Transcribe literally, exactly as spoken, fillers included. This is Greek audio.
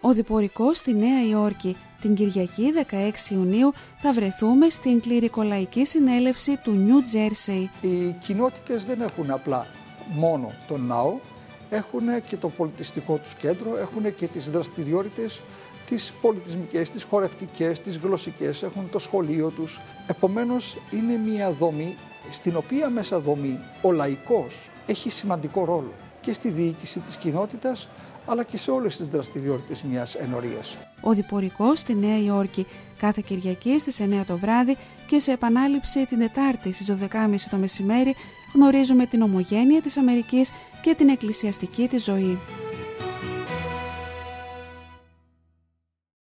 Ο διπορικός στη Νέα Υόρκη. Την Κυριακή δεκαέξι Ιουνίου θα βρεθούμε στην κληρικολαϊκή συνέλευση του Νιου Τζέρσεϊ. Οι κοινότητες δεν έχουν απλά μόνο τον ναό, έχουν και το πολιτιστικό τους κέντρο, έχουν και τις δραστηριότητες, τις πολιτισμικές, τις χορευτικές, τις γλωσσικές, έχουν το σχολείο τους. Επομένως είναι μια δομή στην οποία μέσα δομή ο λαϊκός έχει σημαντικό ρόλο και στη διοίκηση της κοινότητας, αλλά και σε όλες τις δραστηριότητες μιας ενορίας. Ο διπορικός στη Νέα Υόρκη κάθε Κυριακή στις εννέα το βράδυ και σε επανάληψη την Τετάρτη στις δώδεκα και μισή το μεσημέρι γνωρίζουμε την ομογένεια της Αμερικής και την εκκλησιαστική της ζωή.